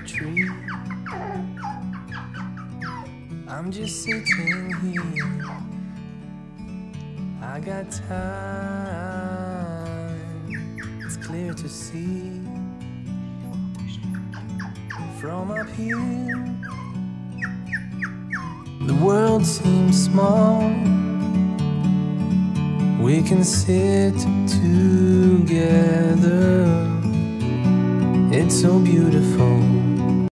tree. I'm just sitting here. I got time. It's clear to see from up here. The world seems small. We can sit together. It's so beautiful.